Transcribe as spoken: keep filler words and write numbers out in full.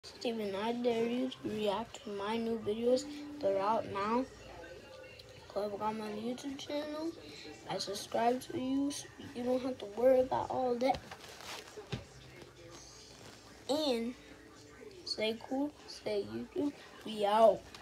Steven, I dare you to react to my new videos that are out now. Click on my YouTube channel. I subscribe to you so you don't have to worry about all that. And stay cool, stay YouTube. We out.